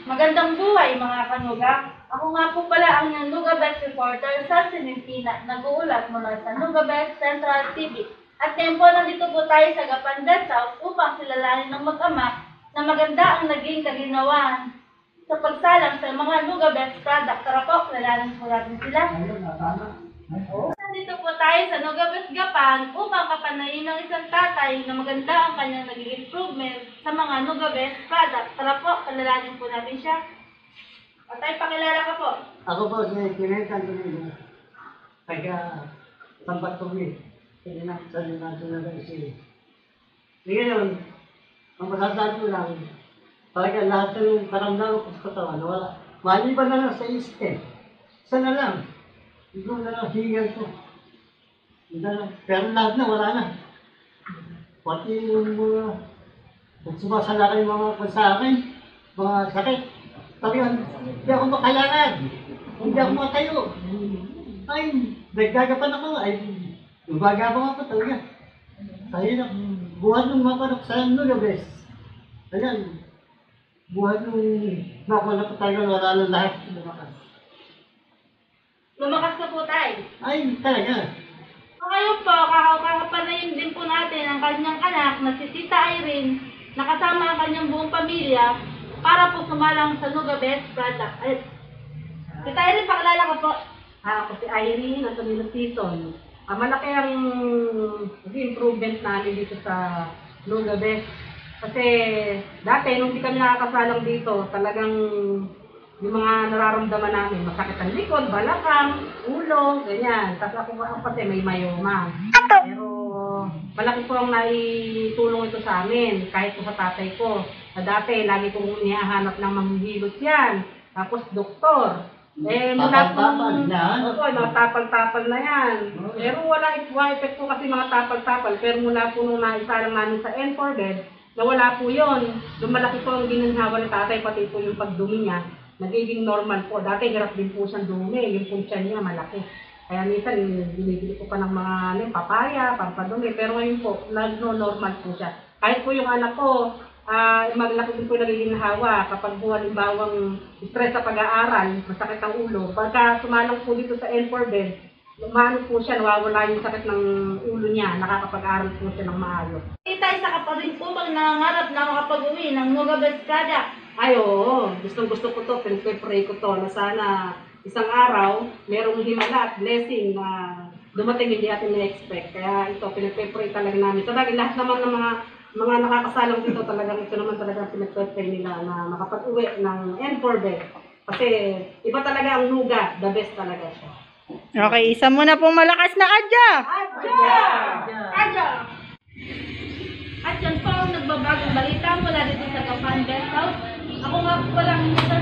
Magandang buhay mga kanuga. Ako nga po pala ang inyong Nuga Best reporter sa Sinintina, nag-uulat mula sa Nuga Best Central TV. At ngayon po, nandito po tayo sa Gapanda South upang kilalanin ng mag-ama na maganda ang naging kaginawaan sa pagsalang sa mga Nuga Best product. Tara po, kilalanin po natin sila. Nandito po tayo sa Nuga Best Gapan upang kapanayin ng isang tatay na maganda ang kanyang naging improvement sa mga Nuga Best product. Tara po, kilalanin po natin siya. Patay, pakilala ka po. Ako po si Kinetan Domingo. Taga Sambat Tumi. Sa National City. Ngayon, ang masasabi ko lang, talaga lahat ng karamdaman ko sa katawan, wala. Maliban na lang sa isip eh. Isa na lang. Ito na lang hingal ko. Pero lahat na, wala na. Pati yung mga sumasalakay mga sa akin, mga sakit. Talagang, hindi ako makalakad. Hindi ako matayo. Ay, nagkagapan ako. Ay, nagagabang ako talaga. Kaya na, buhat nung makarap sa Nuga Best. Ayan, buhat nung makalap talaga, wala na lahat. Lumakas ka po tayo. Ay, talaga. Ngayon po, kakapanayin din po natin ang kanyang anak na si Tita Irene, nakasama ang kanyang buong pamilya para po sumalang sa Nuga Best product. Ay, Tita Irene, pakilala ka po. Ako si Irene, nasa Milo Season. Malaki ang improvement namin dito sa Nuga Best. Kasi dati, nung di kami nakakasalang dito, talagang yung mga nararamdaman namin, masakit ang likod, balakang, ulo, ganyan. Tapos ako kasi may mayoma. Pero malaki po ang naitulong ito sa amin, kahit po sa tatay ko. Na dati, lagi kong nihahanap ng manghihilot yan. Tapos doktor. Tapal-tapal na. Oo, mga tapal-tapal na yan. Pero wala effect po kasi mga tapal-tapal. Pero mula po nung naisalang namin sa N4 bed, nawala po yun. Lumalaki po ang ginanhawa ng tatay, pati po yung pagdumi niya. Nagiging normal po. Dati hirap din po siyang dumi. Yung punsya niya malaki. Kaya minsan, binibili ko pa ng mga papaya, pampadumi. Pero ngayon po, normal po siya. Kahit po yung anak ko, maglaki din po nagiging hawa kapag po halimbawang stress sa pag-aaral, masakit ang ulo. Pagka sumalang po dito sa N4 bed, lumano po siya, nawawala yung sakit ng ulo niya, nakakapag-aaral po siya ng maayos. Tita, isa ka pa rin po bang nangangarap na makapag-uwi ng Nuga Best product? Ay, oo. Gusto ko to, pinag-pray ko to, na sana isang araw, merong himala at blessing na dumating hindi natin na-expect. Kaya ito, pinag-pray talaga namin. So, dahil lahat naman ng mga nakakasalang dito, talagang ito naman talaga pinag-pray nila na makapag-uwi ng N4 bed. Kasi iba talaga ang Nuga, the best talaga siya. Okay, isa muna pong malakas na adya. Adya! At yan po ang nagbabagong balita mula dito sa Gapan Best House. Ako nga po lang